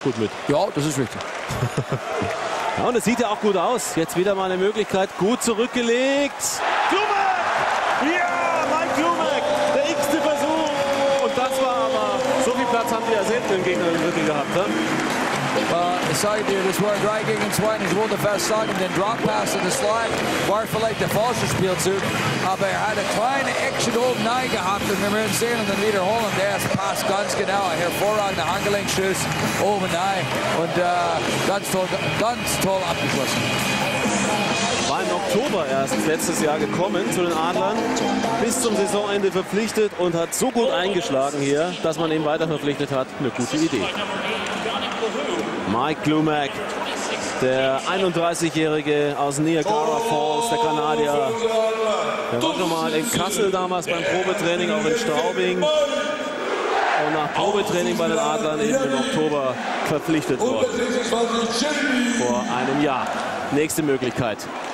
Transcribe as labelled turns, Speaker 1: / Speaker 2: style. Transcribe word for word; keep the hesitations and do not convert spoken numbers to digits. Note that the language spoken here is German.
Speaker 1: gut mit.
Speaker 2: Ja, das ist richtig.
Speaker 1: Ja, und es sieht ja auch gut aus. Jetzt wieder mal eine Möglichkeit. Gut zurückgelegt. Glumac! Ja, Mike Glumac! Der x-te Versuch. Und das war aber... So viel Platz haben die ja selten im Gegner im Drittel gehabt. Ne?
Speaker 2: Uh, ich sage dir, das war drei gegen zwei. Ich wollte fast sagen, den Drop Pass in der Slide war vielleicht der falsche Spielzug. Aber er hat eine kleine Action oben rein gehabt und wir werden sehen und dann wiederholen. Der passt ganz genau. Ein hervorragender Handgelenkschuss oben rein und uh, ganz toll, ganz toll abgeschlossen.
Speaker 1: War im Oktober erst letztes Jahr gekommen zu den Adlern, bis zum Saisonende verpflichtet und hat so gut eingeschlagen hier, dass man ihn weiter verpflichtet hat. Eine gute Idee. Mike Glumac, der einunddreißigjährige aus Niagara Falls, der Kanadier. Der war schon mal in Kassel damals beim Probetraining, auch in Straubing. Und nach Probetraining bei den Adlern eben im Oktober verpflichtet worden. Vor einem Jahr. Nächste Möglichkeit.